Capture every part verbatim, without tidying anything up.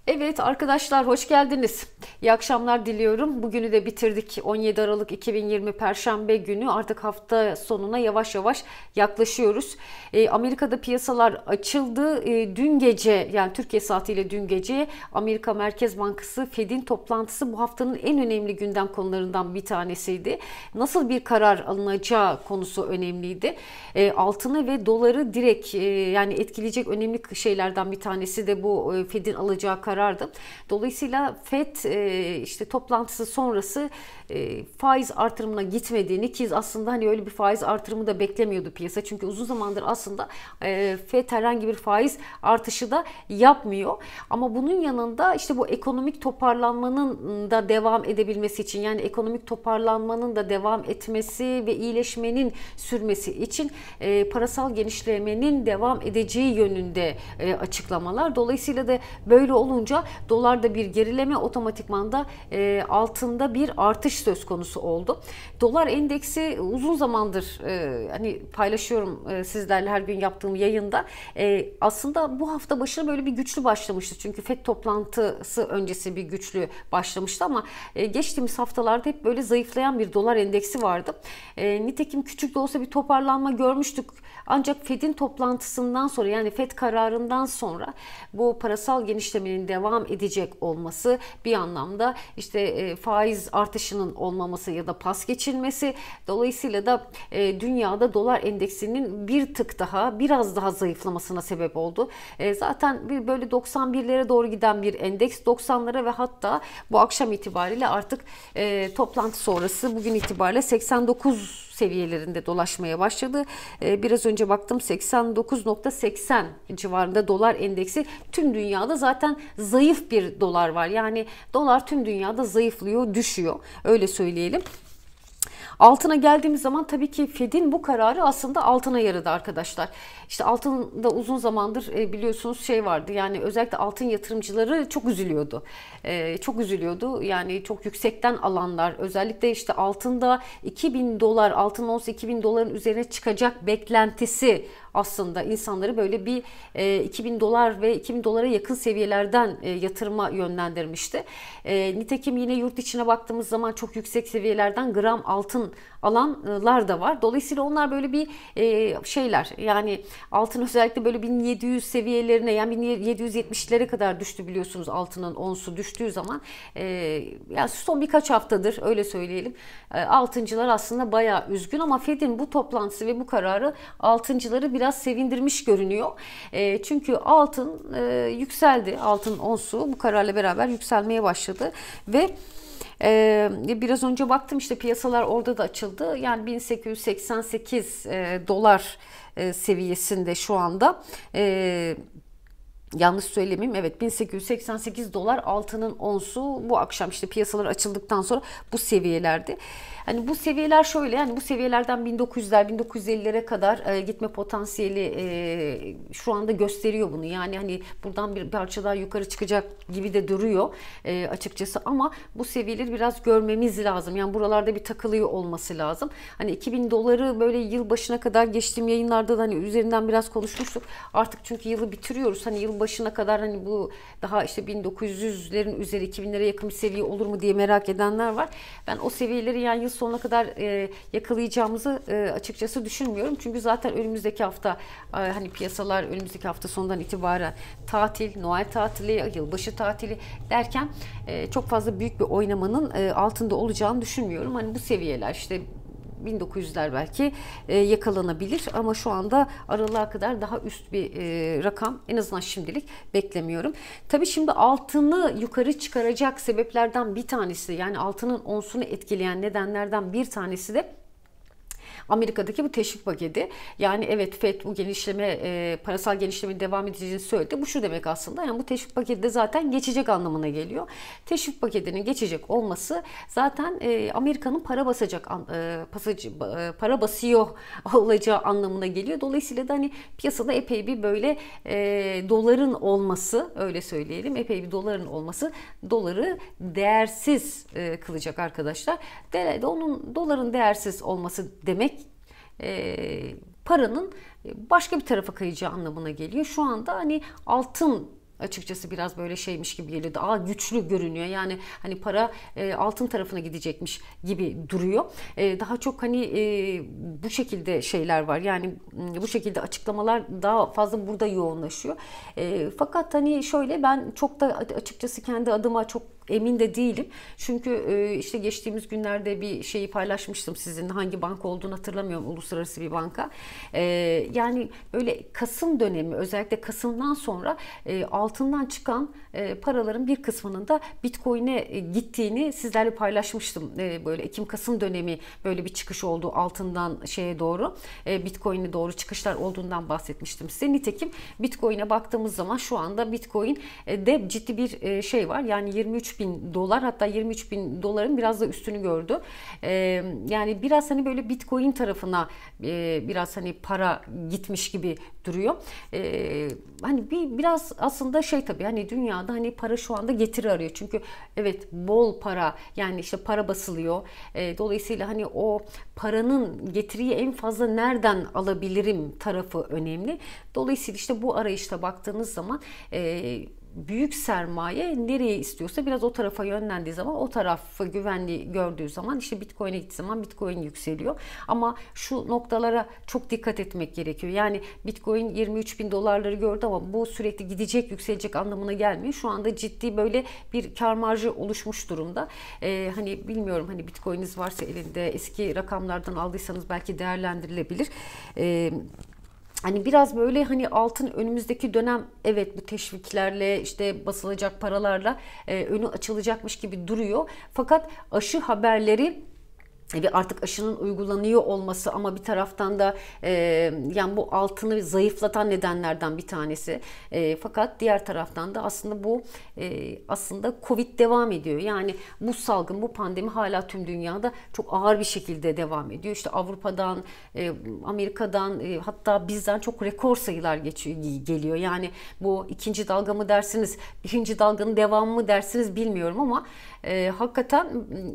Evet arkadaşlar, hoş geldiniz. İyi akşamlar diliyorum. Bugünü de bitirdik. on yedi Aralık iki bin yirmi Perşembe günü, artık hafta sonuna yavaş yavaş yaklaşıyoruz. E, Amerika'da piyasalar açıldı. E, dün gece, yani Türkiye saatiyle dün gece Amerika Merkez Bankası Fed'in toplantısı bu haftanın en önemli gündem konularından bir tanesiydi. Nasıl bir karar alınacağı konusu önemliydi. E, altını ve doları direkt e, yani etkileyecek önemli şeylerden bir tanesi de bu e, Fed'in alacağı karar. Karardı. Dolayısıyla Fed işte toplantısı sonrası faiz artırımına gitmediğini, ki aslında hani öyle bir faiz artırımı da beklemiyordu piyasa. Çünkü uzun zamandır aslında Fed herhangi bir faiz artışı da yapmıyor. Ama bunun yanında işte bu ekonomik toparlanmanın da devam edebilmesi için, yani ekonomik toparlanmanın da devam etmesi ve iyileşmenin sürmesi için parasal genişlemenin devam edeceği yönünde açıklamalar. Dolayısıyla da böyle olunca dolarda bir gerileme, otomatikman da e, altında bir artış söz konusu oldu. Dolar endeksi uzun zamandır e, hani paylaşıyorum e, sizlerle her gün yaptığım yayında. E, aslında bu hafta başına böyle bir güçlü başlamıştı. Çünkü Fed toplantısı öncesi bir güçlü başlamıştı ama e, geçtiğimiz haftalarda hep böyle zayıflayan bir dolar endeksi vardı. E, nitekim küçük de olsa bir toparlanma görmüştük. Ancak Fed'in toplantısından sonra, yani Fed kararından sonra bu parasal genişlemenin devam edecek olması, bir anlamda işte faiz artışının olmaması ya da pas geçilmesi, dolayısıyla da dünyada dolar endeksinin bir tık daha, biraz daha zayıflamasına sebep oldu. Zaten bir böyle doksan birlere doğru giden bir endeks, doksanlara ve hatta bu akşam itibariyle artık toplantı sonrası bugün itibariyle seksen dokuz seviyelerinde dolaşmaya başladı. Biraz önce baktım, seksen dokuz nokta seksen civarında dolar endeksi. Tüm dünyada zaten zayıf bir dolar var. Yani dolar tüm dünyada zayıflıyor, düşüyor. Öyle söyleyelim. Altına geldiğimiz zaman tabii ki Fed'in bu kararı aslında altına yaradı arkadaşlar. İşte altında uzun zamandır biliyorsunuz şey vardı, yani özellikle altın yatırımcıları çok üzülüyordu. Çok üzülüyordu. Yani çok yüksekten alanlar, özellikle işte altında iki bin dolar, altın onsu iki bin doların üzerine çıkacak beklentisi aslında insanları böyle bir iki bin dolar ve iki bin dolara yakın seviyelerden yatırıma yönlendirmişti. Nitekim yine yurt içine baktığımız zaman çok yüksek seviyelerden gram altın alanlar da var. Dolayısıyla onlar böyle bir şeyler, yani altın özellikle böyle bin yedi yüz seviyelerine, yani bin yedi yüz yetmişlere kadar düştü biliyorsunuz, altının onsu düştüğü zaman. Yani son birkaç haftadır öyle söyleyelim, altıncılar aslında bayağı üzgün ama Fed'in bu toplantısı ve bu kararı altıncıları biraz sevindirmiş görünüyor. Çünkü altın yükseldi, altın onsu bu kararla beraber yükselmeye başladı ve Ee, biraz önce baktım, işte piyasalar orada da açıldı. Yani bin sekiz yüz seksen sekiz e, dolar e, seviyesinde şu anda. E, Yanlış söylemeyeyim. Evet, bin sekiz yüz seksen sekiz dolar altının onsu bu akşam işte piyasalar açıldıktan sonra bu seviyelerde. Hani bu seviyeler şöyle, yani bu seviyelerden bin dokuz yüzler bin dokuz yüz ellilere kadar e, gitme potansiyeli e, şu anda gösteriyor bunu. Yani hani buradan bir parça daha yukarı çıkacak gibi de duruyor e, açıkçası, ama bu seviyeleri biraz görmemiz lazım. Yani buralarda bir takılıyor olması lazım. Hani iki bin doları böyle yıl başına kadar, geçtiğim yayınlarda da hani üzerinden biraz konuşmuştuk. Artık çünkü yılı bitiriyoruz. Hani yıl başına kadar hani bu daha işte bin dokuz yüzlerin üzeri, iki binlere yakın bir seviye olur mu diye merak edenler var. Ben o seviyeleri yani yıl sonuna kadar e, yakalayacağımızı e, açıkçası düşünmüyorum. Çünkü zaten önümüzdeki hafta e, hani piyasalar önümüzdeki hafta sonundan itibaren tatil, Noel tatili, yılbaşı tatili derken e, çok fazla büyük bir oynamanın e, altında olacağını düşünmüyorum. Hani bu seviyeler işte bin dokuz yüzler belki e, yakalanabilir ama şu anda aralığa kadar daha üst bir e, rakam en azından şimdilik beklemiyorum. Tabii şimdi altını yukarı çıkaracak sebeplerden bir tanesi, yani altının onsunu etkileyen nedenlerden bir tanesi de Amerika'daki bu teşvik paketi. Yani evet, Fed bu genişleme, e, parasal genişleme devam edeceğini söyledi. Bu şu demek aslında, yani bu teşvik paketi de zaten geçecek anlamına geliyor. Teşvik paketinin geçecek olması zaten e, Amerika'nın para basacak, e, pasajı, e, para basıyor olacağı anlamına geliyor. Dolayısıyla da hani piyasada epey bir böyle e, doların olması, öyle söyleyelim, epey bir doların olması doları değersiz e, kılacak arkadaşlar. De, onun doların değersiz olması demek e, paranın başka bir tarafa kayacağı anlamına geliyor. Şu anda hani altın açıkçası biraz böyle şeymiş gibi geliyor. Daha güçlü görünüyor. Yani hani para e, altın tarafına gidecekmiş gibi duruyor. E, daha çok hani e, bu şekilde şeyler var. Yani bu şekilde açıklamalar daha fazla burada yoğunlaşıyor. E, fakat hani şöyle, ben çok da açıkçası kendi adıma çok emin de değilim. Çünkü işte geçtiğimiz günlerde bir şeyi paylaşmıştım sizinle. Hangi banka olduğunu hatırlamıyorum. Uluslararası bir banka. Yani böyle Kasım dönemi, özellikle Kasım'dan sonra altından çıkan paraların bir kısmının da Bitcoin'e gittiğini sizlerle paylaşmıştım. Böyle Ekim-Kasım dönemi böyle bir çıkış oldu altından şeye doğru. Bitcoin'e doğru çıkışlar olduğundan bahsetmiştim size. Nitekim Bitcoin'e baktığımız zaman şu anda Bitcoin'de ciddi bir şey var. Yani yirmi üç bin dolar, hatta yirmi üç bin doların biraz da üstünü gördü. Ee, yani biraz hani böyle Bitcoin tarafına e, biraz hani para gitmiş gibi duruyor. Ee, hani bir biraz aslında şey, tabii hani dünyada hani para şu anda getiri arıyor. Çünkü evet, bol para, yani işte para basılıyor. Ee, dolayısıyla hani o paranın getiriyi en fazla nereden alabilirim tarafı önemli. Dolayısıyla işte bu arayışta baktığınız zaman e, büyük sermaye nereye istiyorsa biraz o tarafa yönlendiği zaman, o tarafı güvenli gördüğü zaman işte Bitcoin'e gittiği zaman Bitcoin yükseliyor. Ama şu noktalara çok dikkat etmek gerekiyor. Yani Bitcoin yirmi üç bin dolarları gördü ama bu sürekli gidecek, yükselecek anlamına gelmiyor. Şu anda ciddi böyle bir kar marjı oluşmuş durumda. Ee, hani bilmiyorum, hani Bitcoin'iniz varsa elinde, eski rakamlardan aldıysanız belki değerlendirilebilir. Ee, Hani biraz böyle hani altın önümüzdeki dönem, evet bu teşviklerle, işte basılacak paralarla e, önü açılacakmış gibi duruyor. Fakat aşı haberleri ve artık aşının uygulanıyor olması, ama bir taraftan da e, yani bu altını zayıflatan nedenlerden bir tanesi. E, fakat diğer taraftan da aslında bu e, aslında Covid devam ediyor. Yani bu salgın, bu pandemi hala tüm dünyada çok ağır bir şekilde devam ediyor. İşte Avrupa'dan, e, Amerika'dan, e, hatta bizden çok rekor sayılar geçiyor, geliyor. Yani bu ikinci dalga mı dersiniz, birinci dalganın devamı mı dersiniz bilmiyorum ama e, hakikaten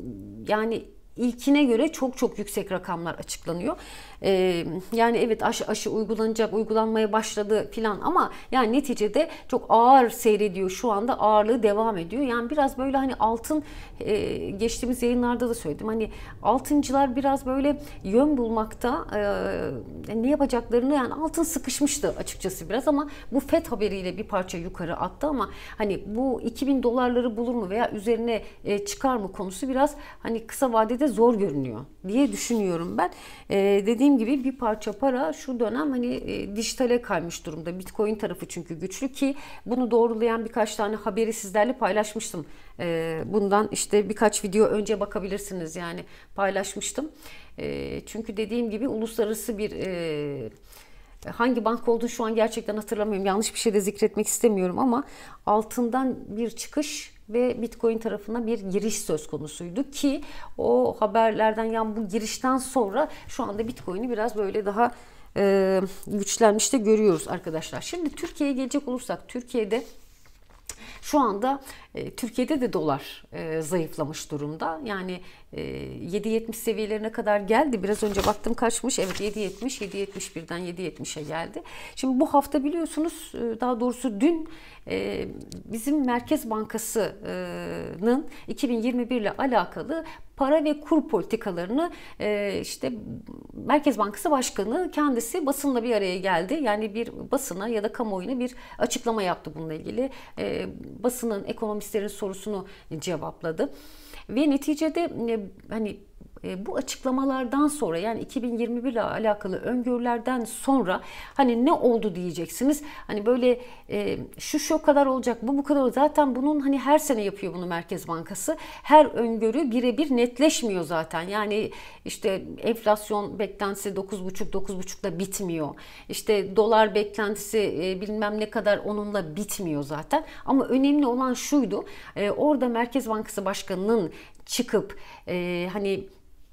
yani İlkine göre çok çok yüksek rakamlar açıklanıyor. Ee, yani evet, aşı, aşı uygulanacak, uygulanmaya başladı filan ama yani neticede çok ağır seyrediyor şu anda, ağırlığı devam ediyor. Yani biraz böyle hani altın, e, geçtiğimiz yayınlarda da söyledim, hani altıncılar biraz böyle yön bulmakta, e, ne yapacaklarını, yani altın sıkışmıştı açıkçası biraz ama bu FED haberiyle bir parça yukarı attı ama hani bu iki bin dolarları bulur mu veya üzerine e, çıkar mı konusu biraz hani kısa vadede zor görünüyor diye düşünüyorum ben. E, dediğim gibi bir parça para şu dönem hani e, dijitale kaymış durumda. Bitcoin tarafı çünkü güçlü, ki bunu doğrulayan birkaç tane haberi sizlerle paylaşmıştım. E, bundan işte birkaç video önce bakabilirsiniz, yani paylaşmıştım. E, çünkü dediğim gibi uluslararası bir e, hangi banka olduğunu şu an gerçekten hatırlamıyorum. Yanlış bir şey de zikretmek istemiyorum ama altından bir çıkış ve Bitcoin tarafına bir giriş söz konusuydu, ki o haberlerden, yani bu girişten sonra şu anda Bitcoin'i biraz böyle daha e, güçlenmiş de görüyoruz arkadaşlar. Şimdi Türkiye'ye gelecek olursak, Türkiye'de şu anda e, Türkiye'de de dolar e, zayıflamış durumda. Yani e, yedi yetmiş seviyelerine kadar geldi. Biraz önce baktım kaçmış. Evet, yedi yetmiş, yedi yetmiş birden yedi yetmişe geldi. Şimdi bu hafta biliyorsunuz, e, daha doğrusu dün e, bizim Merkez Bankası'nın iki bin yirmi bir ile alakalı para ve kur politikalarını e, işte Merkez Bankası Başkanı kendisi basınla bir araya geldi. Yani bir basına ya da kamuoyuna bir açıklama yaptı bununla ilgili. E, basının, ekonomistlerin sorusunu cevapladı. Ve neticede e, hani e, bu açıklamalardan sonra, yani iki bin yirmi bir ile alakalı öngörülerden sonra hani ne oldu diyeceksiniz. Hani böyle e, şu şu kadar olacak, bu bu kadar olacak. Zaten bunun hani her sene yapıyor bunu Merkez Bankası. Her öngörü birebir netleşmiyor zaten. Yani işte enflasyon beklentisi dokuz buçuk dokuz buçukla bitmiyor. İşte dolar beklentisi e, bilmem ne kadar, onunla bitmiyor zaten. Ama önemli olan şuydu. E, orada Merkez Bankası Başkanı'nın çıkıp e, hani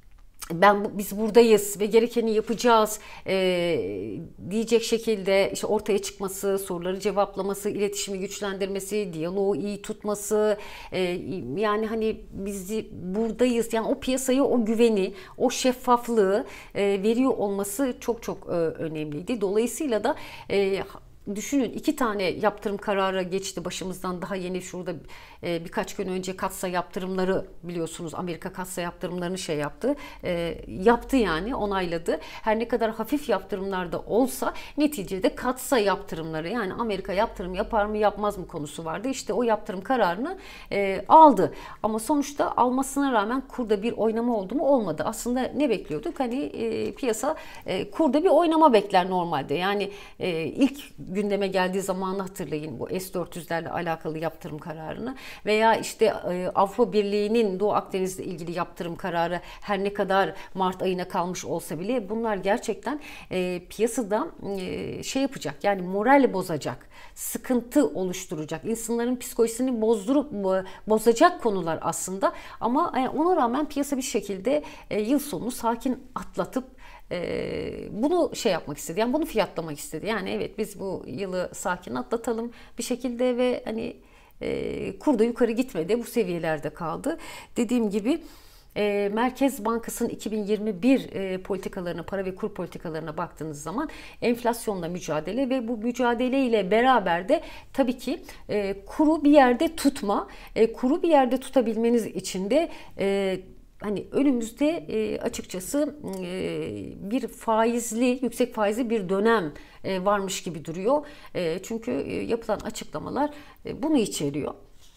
ben biz buradayız ve gerekeni yapacağız e, diyecek şekilde işte ortaya çıkması, soruları cevaplaması, iletişimi güçlendirmesi, diyaloğu iyi tutması, e, yani hani biz buradayız, yani o piyasaya o güveni, o şeffaflığı e, veriyor olması çok çok e, önemliydi. Dolayısıyla da e, düşünün, iki tane yaptırım kararı geçti başımızdan, daha yeni şurada e, birkaç gün önce katsayı yaptırımları, biliyorsunuz Amerika katsayı yaptırımlarını şey yaptı, e, yaptı yani onayladı. Her ne kadar hafif yaptırımlar da olsa neticede katsayı yaptırımları, yani Amerika yaptırım yapar mı yapmaz mı konusu vardı. İşte o yaptırım kararını e, aldı ama sonuçta almasına rağmen kurda bir oynama oldu mu? Olmadı. Aslında ne bekliyorduk? Hani e, piyasa e, kurda bir oynama bekler normalde. Yani e, ilk gündeme geldiği zamanı hatırlayın, bu S dört yüzlerle alakalı yaptırım kararını veya işte e, Avrupa Birliği'nin Doğu Akdeniz'le ilgili yaptırım kararı, her ne kadar Mart ayına kalmış olsa bile bunlar gerçekten e, piyasada e, şey yapacak, yani moral bozacak, sıkıntı oluşturacak, insanların psikolojisini bozdurup bozacak konular aslında. Ama e, ona rağmen piyasa bir şekilde e, yıl sonunu sakin atlatıp Ee, bunu şey yapmak istedi. Yani bunu fiyatlamak istedi. Yani evet, biz bu yılı sakin atlatalım bir şekilde ve hani e, kur da yukarı gitmedi. Bu seviyelerde kaldı. Dediğim gibi e, Merkez Bankası'nın iki bin yirmi bir e, politikalarına, para ve kur politikalarına baktığınız zaman enflasyonla mücadele ve bu mücadeleyle beraber de tabii ki e, kuru bir yerde tutma. E, kuru bir yerde tutabilmeniz için de e, hani önümüzde e, açıkçası e, bir faizli, yüksek faizli bir dönem e, varmış gibi duruyor. E, çünkü e, yapılan açıklamalar e, bunu içeriyor.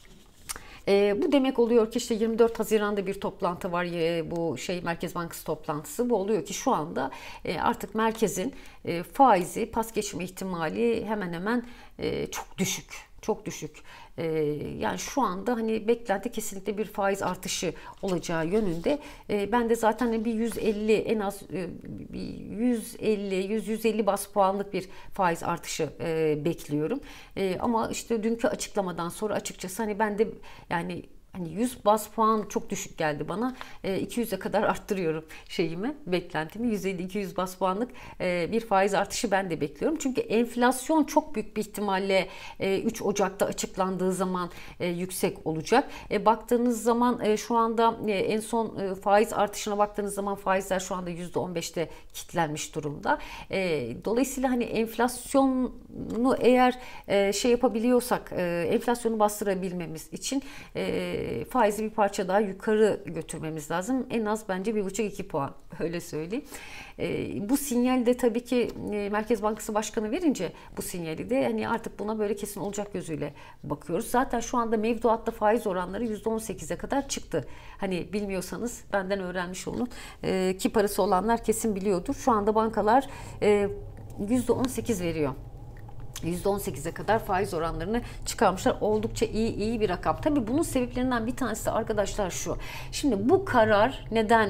E, bu demek oluyor ki işte yirmi dört Haziran'da bir toplantı var, e, bu şey Merkez Bankası toplantısı. Bu oluyor ki şu anda e, artık merkezin e, faizi pas geçme ihtimali hemen hemen e, çok düşük. Çok düşük. Ee, yani şu anda hani beklenti kesinlikle bir faiz artışı olacağı yönünde. Ee, ben de zaten bir yüz elli, en az e, yüz elli yüz yüz elli bas puanlık bir faiz artışı e, bekliyorum. E, ama işte dünkü açıklamadan sonra açıkçası hani ben de yani hani yüz bas puan çok düşük geldi bana. E, iki yüze kadar arttırıyorum şeyimi, beklentimi. yüz elli iki yüz bas puanlık e, bir faiz artışı ben de bekliyorum. Çünkü enflasyon çok büyük bir ihtimalle e, üç Ocak'ta açıklandığı zaman e, yüksek olacak. E, baktığınız zaman e, şu anda e, en son e, faiz artışına baktığınız zaman faizler şu anda yüzde on beşte kilitlenmiş durumda. E, dolayısıyla hani enflasyonu eğer e, şey yapabiliyorsak, e, enflasyonu bastırabilmemiz için e, faizi bir parça daha yukarı götürmemiz lazım. En az bence bir buçuk iki puan, öyle söyleyeyim. E, bu sinyal de tabii ki e, Merkez Bankası Başkanı verince bu sinyali de hani artık buna böyle kesin olacak gözüyle bakıyoruz. Zaten şu anda mevduatta faiz oranları yüzde on sekize kadar çıktı. Hani bilmiyorsanız benden öğrenmiş olun. E, ki parası olanlar kesin biliyordur. Şu anda bankalar e, yüzde on sekiz veriyor. yüzde on sekize kadar faiz oranlarını çıkarmışlar. Oldukça iyi iyi bir rakam. Tabii bunun sebeplerinden bir tanesi de arkadaşlar şu. Şimdi bu karar neden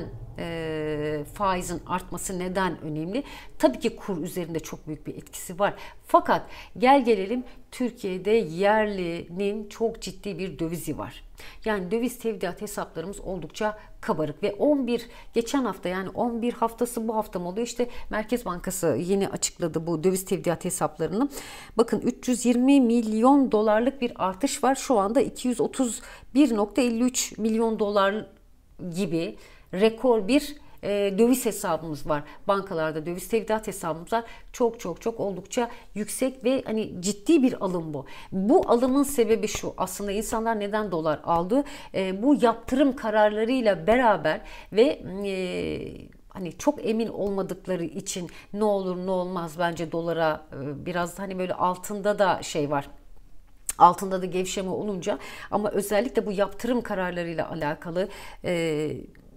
e, faizin artması neden önemli? Tabii ki kur üzerinde çok büyük bir etkisi var. Fakat gel gelelim Türkiye'de yerlinin çok ciddi bir dövizi var. Yani döviz tevdiat hesaplarımız oldukça kabarık ve on bir geçen hafta, yani on bir haftası bu hafta mı oluyor? İşte Merkez Bankası yeni açıkladı bu döviz tevdiat hesaplarını. Bakın üç yüz yirmi milyon dolarlık bir artış var. Şu anda iki yüz otuz bir virgül elli üç milyon dolar gibi rekor bir e, döviz hesabımız var. Bankalarda döviz tevdiat hesabımız var. Çok çok çok oldukça yüksek ve hani ciddi bir alım bu. Bu alımın sebebi şu. Aslında insanlar neden dolar aldı? E, bu yaptırım kararlarıyla beraber ve e, hani çok emin olmadıkları için ne olur ne olmaz, bence dolara e, biraz hani böyle altında da şey var. Altında da gevşeme olunca, ama özellikle bu yaptırım kararlarıyla alakalı e,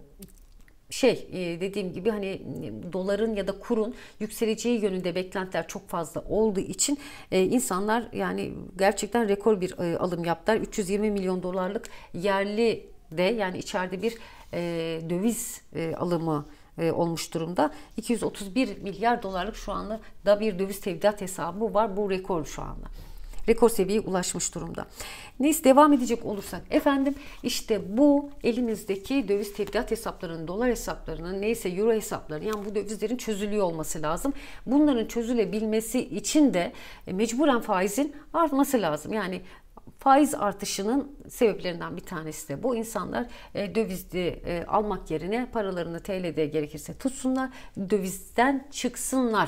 şey dediğim gibi hani doların ya da kurun yükseleceği yönünde beklentiler çok fazla olduğu için insanlar yani gerçekten rekor bir alım yaptılar. üç yüz yirmi milyon dolarlık yerli de, yani içeride bir döviz alımı olmuş durumda. iki yüz otuz bir milyar dolarlık şu anda da bir döviz tevdiat hesabı var. Bu rekor şu anda. Rekor seviyeye ulaşmış durumda. Neyse, devam edecek olursak efendim, işte bu elinizdeki döviz tevdiat hesaplarının, dolar hesaplarının, neyse euro hesaplarının, yani bu dövizlerin çözülüyor olması lazım. Bunların çözülebilmesi için de mecburen faizin artması lazım. Yani faiz artışının sebeplerinden bir tanesi de bu. İnsanlar e, dövizli e, almak yerine paralarını T L'de gerekirse tutsunlar, dövizden çıksınlar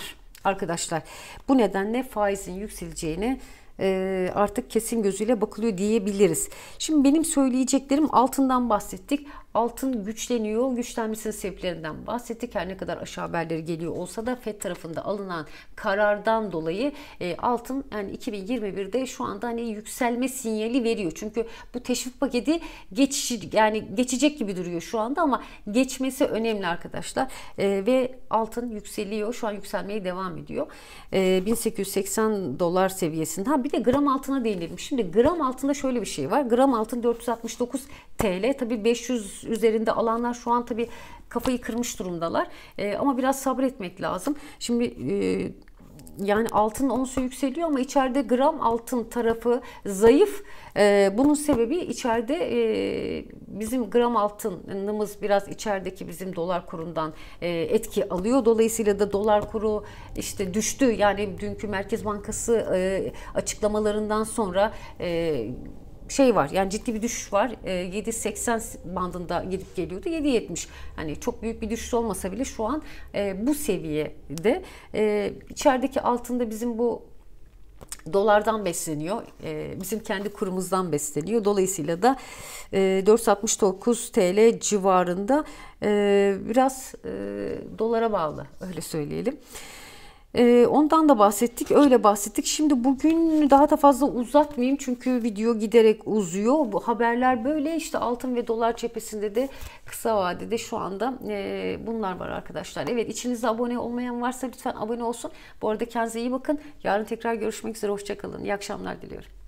arkadaşlar. Bu nedenle faizin yükseleceğini e, artık kesin gözüyle bakılıyor diyebiliriz. Şimdi benim söyleyeceklerim, altından bahsettik. Altın güçleniyor. Güçlenmesinin sebeplerinden bahsettik. Her ne kadar aşağı haberleri geliyor olsa da Fed tarafında alınan karardan dolayı e, altın yani iki bin yirmi birde şu anda hani yükselme sinyali veriyor. Çünkü bu teşvik paketi geçici, yani geçecek gibi duruyor şu anda ama geçmesi önemli arkadaşlar. E, ve altın yükseliyor. Şu an yükselmeye devam ediyor. E, bin sekiz yüz seksen dolar seviyesinde. Ha bir de gram altına değinelim. Şimdi gram altında şöyle bir şey var. Gram altın dört yüz altmış dokuz T L. Tabii beş yüz üzerinde alanlar şu an tabii kafayı kırmış durumdalar. E, ama biraz sabretmek lazım. Şimdi e, yani altın onsu yükseliyor ama içeride gram altın tarafı zayıf. E, bunun sebebi içeride e, bizim gram altınımız biraz içerideki bizim dolar kurundan e, etki alıyor. Dolayısıyla da dolar kuru işte düştü. Yani dünkü Merkez Bankası e, açıklamalarından sonra e, şey var, yani ciddi bir düşüş var. E, yedi seksen bandında gidip geliyordu. yedi yetmiş. Hani çok büyük bir düşüş olmasa bile şu an e, bu seviyede. E, içerideki altında bizim bu dolardan besleniyor. E, bizim kendi kurumuzdan besleniyor. Dolayısıyla da e, dört yüz altmış dokuz T L civarında, e, biraz e, dolara bağlı, öyle söyleyelim. Ee, ondan da bahsettik, öyle bahsettik. Şimdi bugün daha da fazla uzatmayayım çünkü video giderek uzuyor. Bu haberler böyle, işte altın ve dolar cephesinde de kısa vadede şu anda e, bunlar var arkadaşlar. Evet, içinizde abone olmayan varsa lütfen abone olsun. Bu arada kendinize iyi bakın. Yarın tekrar görüşmek üzere, hoşça kalın. İyi akşamlar diliyorum.